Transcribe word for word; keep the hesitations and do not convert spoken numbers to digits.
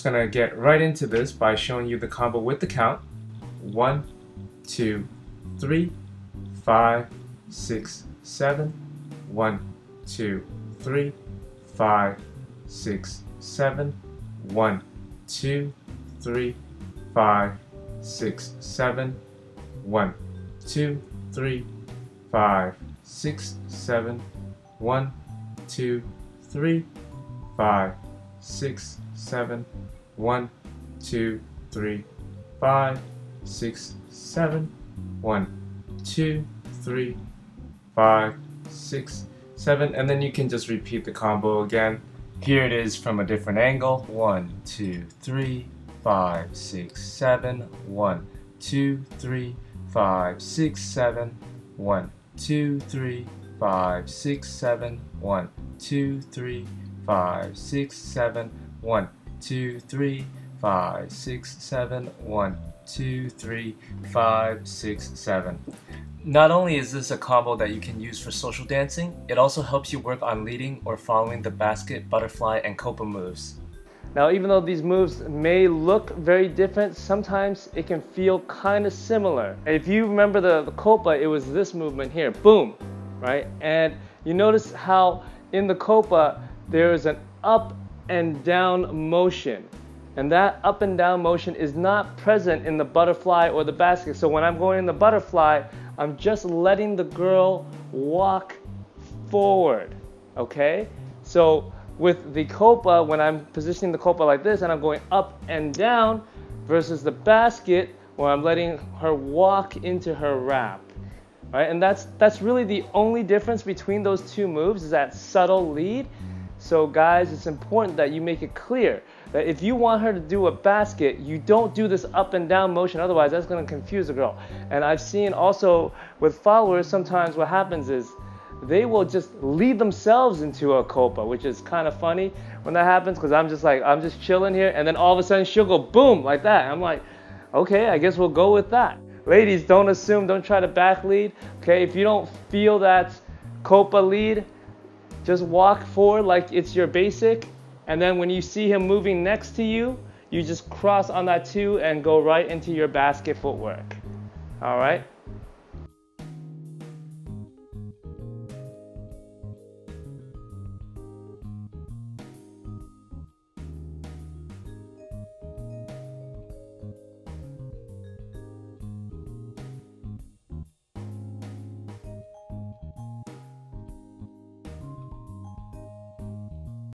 just gonna get right into this by showing you the combo with the count. One, two, three, five, six, seven. One, two, three, five, six, seven. One, two, three, five, six, seven. One, two, three, five, six, seven. One, two, three, five, six, seven. One, two, three, five, six, seven. One, two, three, five, six, seven, and then you can just repeat the combo again. Here it is from a different angle. One, two, three, five, six, seven. One, two, three, five, six, seven. One, two, three, five, six, seven. One, two, three, five, six, seven. One, two, three, five, six, seven. One, two, three, five, six, seven. Not only is this a combo that you can use for social dancing, it also helps you work on leading or following the basket, butterfly, and copa moves. Now, even though these moves may look very different, sometimes it can feel kind of similar. If you remember the, the copa, it was this movement here, boom, right? And you notice how in the copa, there is an up and down motion. And that up and down motion is not present in the butterfly or the basket. So when I'm going in the butterfly, I'm just letting the girl walk forward, okay? So with the copa, when I'm positioning the copa like this and I'm going up and down versus the basket where I'm letting her walk into her wrap, right? And that's, that's really the only difference between those two moves is that subtle lead. So guys, it's important that you make it clear that if you want her to do a basket, you don't do this up and down motion, otherwise that's going to confuse the girl. And I've seen also with followers, sometimes what happens is they will just lead themselves into a copa, which is kind of funny when that happens, because I'm just like, I'm just chilling here, and then all of a sudden she'll go boom like that. And I'm like, okay, I guess we'll go with that. Ladies, don't assume, don't try to back lead, okay? If you don't feel that copa lead, just walk forward like it's your basic, and then when you see him moving next to you, you just cross on that two and go right into your basket footwork. All right?